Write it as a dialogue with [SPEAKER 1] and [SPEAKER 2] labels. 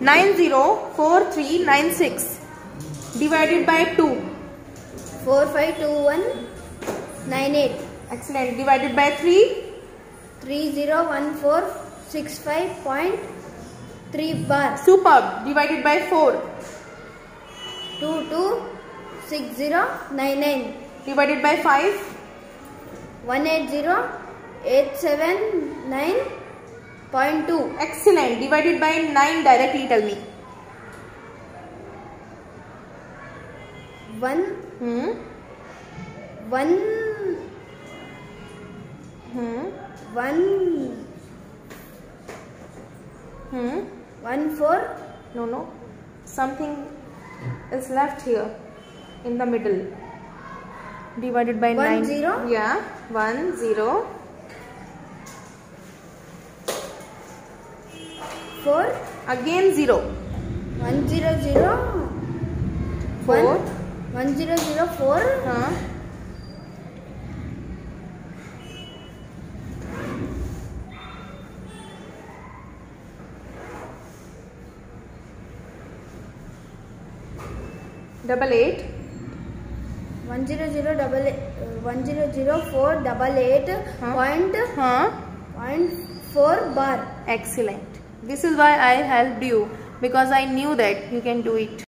[SPEAKER 1] 904396 divided by 2.
[SPEAKER 2] 452198.
[SPEAKER 1] Excellent. Divided by 3.
[SPEAKER 2] 301465.3 bar.
[SPEAKER 1] Superb. Divided by 4.
[SPEAKER 2] 226099.
[SPEAKER 1] Divided by 5.
[SPEAKER 2] 180,879.2.
[SPEAKER 1] Excellent. Divided by 9 directly tell me.
[SPEAKER 2] 1 4.
[SPEAKER 1] No. Something is left here in the middle. Divided by 9.
[SPEAKER 2] 10.
[SPEAKER 1] Yeah. 10.
[SPEAKER 2] 4.
[SPEAKER 1] Again 0.
[SPEAKER 2] 100.
[SPEAKER 1] 4.
[SPEAKER 2] 1004.
[SPEAKER 1] Double 8.
[SPEAKER 2] 100488.4 bar.
[SPEAKER 1] Excellent. This is why I helped you, because I knew that you can do it.